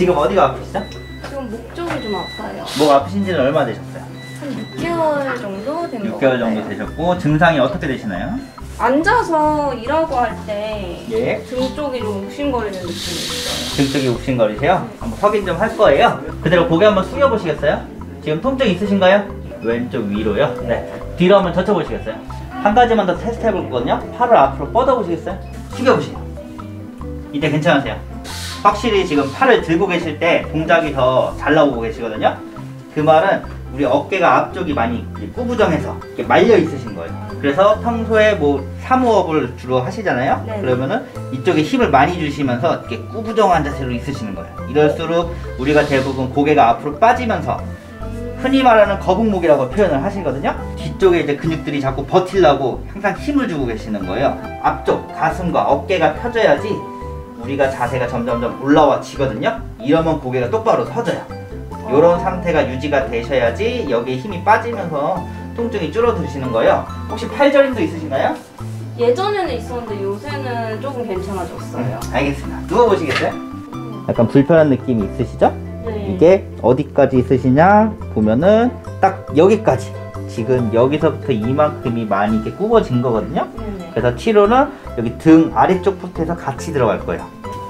지금 어디가 아프시죠? 지금 목 쪽이 좀 아파요. 목 아프신 지는 얼마 되셨어요? 한 6개월 정도 된 것 6개월 같아요. 정도 되셨고 증상이 어떻게 되시나요? 앉아서 일하고 할 때 예. 등 쪽이 좀 욱신거리는 느낌이 있어요. 등 쪽이 욱신거리세요? 한번 확인 좀 할 거예요. 그대로 고개 한번 숙여 보시겠어요? 지금 통증 있으신가요? 왼쪽 위로요? 네. 뒤로 한번 젖혀 보시겠어요? 한 가지만 더 테스트 해볼 거거든요. 팔을 앞으로 뻗어 보시겠어요? 숙여 보세요. 이때 괜찮으세요? 확실히 지금 팔을 들고 계실 때 동작이 더 잘 나오고 계시거든요. 그 말은 우리 어깨가 앞쪽이 많이 꾸부정해서 이렇게 말려 있으신 거예요. 그래서 평소에 뭐 사무업을 주로 하시잖아요. 네. 그러면은 이쪽에 힘을 많이 주시면서 이렇게 꾸부정한 자세로 있으시는 거예요. 이럴수록 우리가 대부분 고개가 앞으로 빠지면서 흔히 말하는 거북목이라고 표현을 하시거든요. 뒤쪽에 이제 근육들이 자꾸 버틸라고 항상 힘을 주고 계시는 거예요. 앞쪽 가슴과 어깨가 펴져야지 우리가 자세가 점점점 올라와지거든요. 이러면 고개가 똑바로 서져요. 이런 상태가 유지가 되셔야지 여기에 힘이 빠지면서 통증이 줄어드시는 거예요. 혹시 팔저림도 있으신가요? 예전에는 있었는데 요새는 조금 괜찮아졌어요. 알겠습니다. 누워보시겠어요? 약간 불편한 느낌이 있으시죠? 네. 이게 어디까지 있으시냐 보면은 딱 여기까지, 지금 여기서부터 이만큼이 많이 이렇게 굽어진 거거든요. 네네. 그래서 치료는 여기 등 아래쪽부터 해서 같이 들어갈 거예요.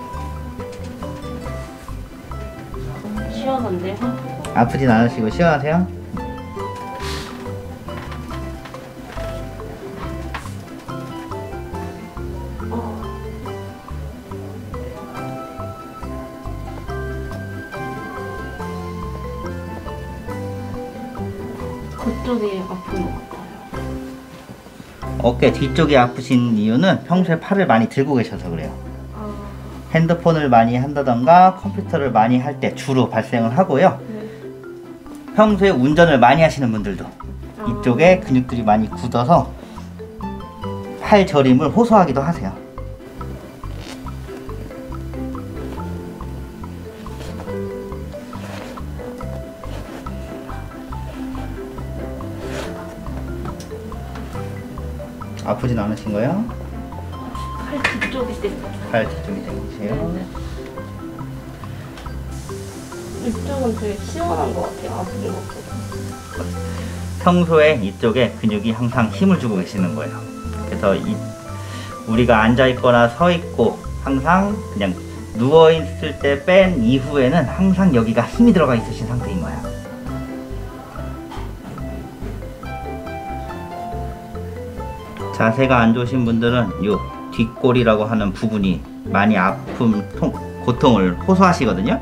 시원한데요? 아프진 않으시고 시원하세요? 그쪽이 아픈 것 같아요. 어깨 뒤쪽이 아프신 이유는 평소에 팔을 많이 들고 계셔서 그래요. 핸드폰을 많이 한다던가 컴퓨터를 많이 할 때 주로 발생을 하고요. 네. 평소에 운전을 많이 하시는 분들도 이쪽에 근육들이 많이 굳어서 팔 저림을 호소하기도 하세요. 아프진 않으신 거예요? 팔 뒤쪽이 때문에. 팔 뒤쪽이 되세요. 이쪽은 되게 시원한 것 같아요. 아픈 것보다. 평소에 이쪽에 근육이 항상 힘을 주고 계시는 거예요. 그래서 우리가 앉아 있거나 서 있고 항상 그냥 누워 있을 때 뺀 이후에는 항상 여기가 힘이 들어가 있으신 상태인 거예요. 자세가 안 좋으신 분들은 요 뒷골이라고 하는 부분이 많이 고통을 호소하시거든요.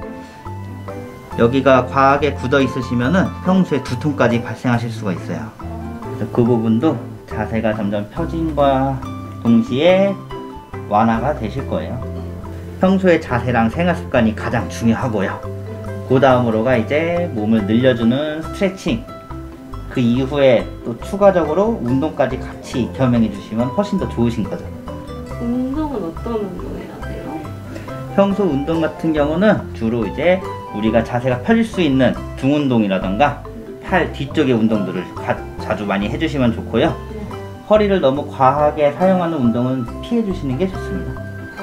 여기가 과하게 굳어 있으시면은 평소에 두통까지 발생하실 수가 있어요. 그래서 그 부분도 자세가 점점 펴짐과 동시에 완화가 되실 거예요. 평소에 자세랑 생활 습관이 가장 중요하고요. 그 다음으로가 이제 몸을 늘려주는 스트레칭, 그 이후에 또 추가적으로 운동까지 같이 겸행해 주시면 훨씬 더 좋으신 거죠. 운동은 어떤 운동 해야 돼요? 평소 운동 같은 경우는 주로 이제 우리가 자세가 펴질 수 있는 등 운동이라던가 팔 뒤쪽의 운동들을 자주 많이 해주시면 좋고요. 허리를 너무 과하게 사용하는 운동은 피해 주시는 게 좋습니다.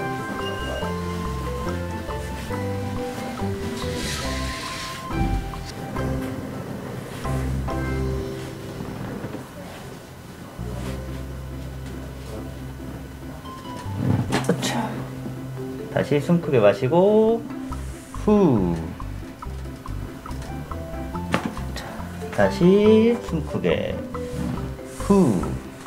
다시 숨 크게 마시고 후. 자, 다시 숨 크게 후.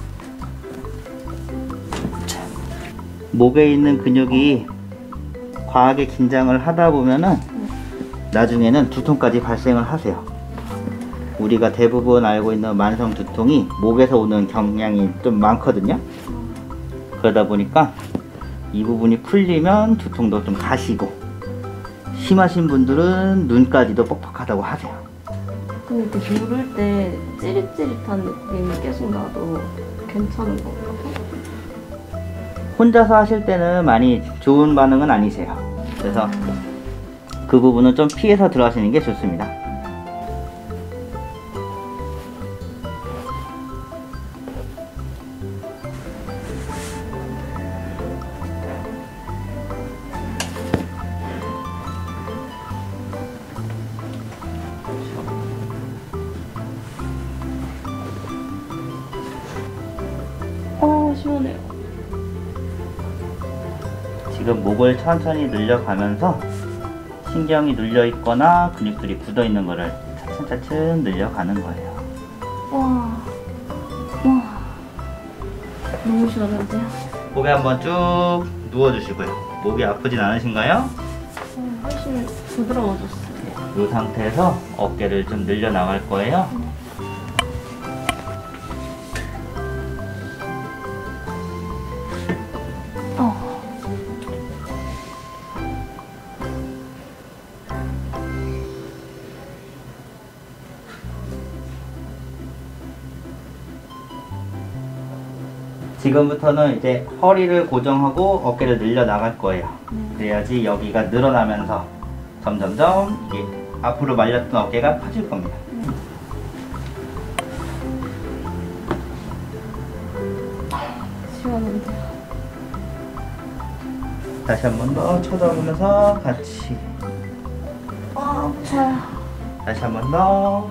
자, 목에 있는 근육이 과하게 긴장을 하다 보면은 나중에는 두통까지 발생을 하세요. 우리가 대부분 알고 있는 만성 두통이 목에서 오는 경향이 좀 많거든요. 그러다 보니까 이 부분이 풀리면 두통도 좀 가시고, 심하신 분들은 눈까지도 뻑뻑하다고 하세요. 근데 이렇게 누를 때 찌릿찌릿한 느낌이 계속 나도 괜찮은 건가요? 혼자서 하실 때는 많이 좋은 반응은 아니세요. 그래서 그 부분은 좀 피해서 들어가시는 게 좋습니다. 시원해요. 지금 목을 천천히 늘려가면서 신경이 눌려 있거나 근육들이 굳어 있는 거를 차츰차츰 늘려가는 거예요. 와, 너무 시원한데요? 목에 한번 쭉 누워주시고요. 목이 아프진 않으신가요? 훨씬 부드러워졌어요. 이 상태에서 어깨를 좀 늘려 나갈 거예요. 지금부터는 이제 허리를 고정하고 어깨를 늘려 나갈 거예요. 그래야지 여기가 늘어나면서 점점점 이게 앞으로 말렸던 어깨가 펴질 겁니다. 시원한데요? 다시 한 번 더 쳐다보면서 같이. 아파요. 다시 한 번 더.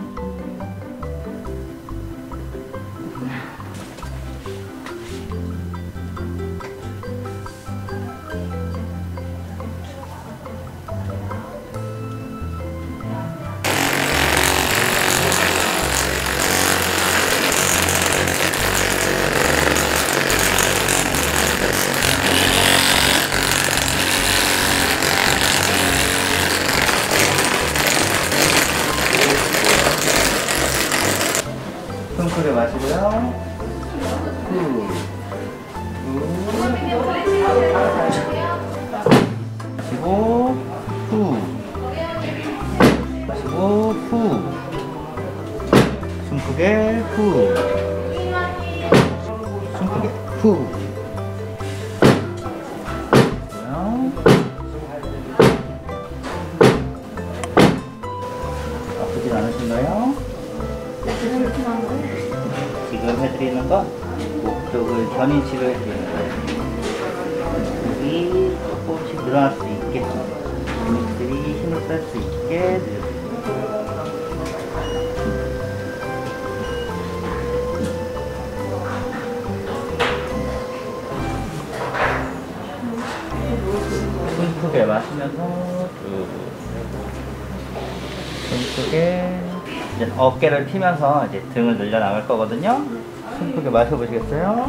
숨 크게 마시고요. 후. 마시고 후. 마시고 후. 숨 크게 후. 숨 크게 후. 아프진 않으신가요? 지금 해드리는 건 목 쪽을 견인 치료해드리는 거예요. 목이 조금씩 늘어날 수 있게, 근육들이 힘을 뺄 수 있게 늘려드립니다. 숨 크게 마시면서 쭉. 숨 크게. 이제 어깨를 피면서 이제 등을 늘려 나갈 거거든요. 숨 크게 마셔보시겠어요?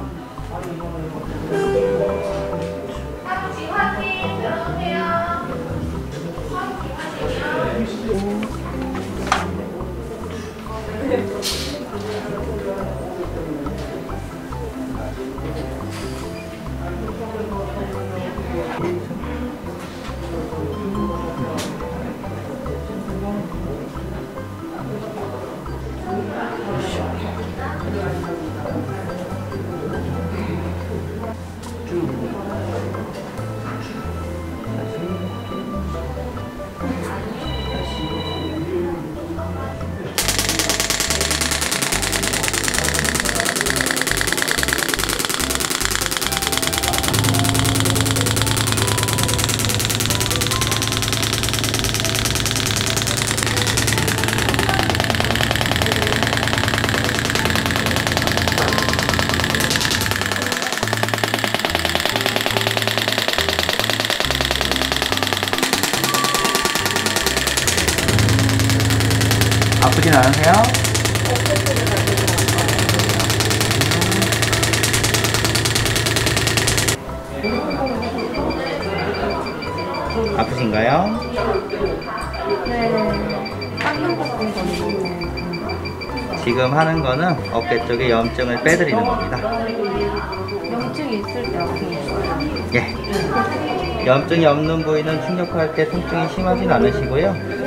아프진 않으세요? 아프신가요? 네. 닦는 것 같은 건데. 지금 하는 거는 어깨 쪽에 염증을 빼드리는 겁니다. 염증이 있을 때 아픈 거예요? 예. 염증이 없는 부위는 충격할 때 통증이 심하진 않으시고요.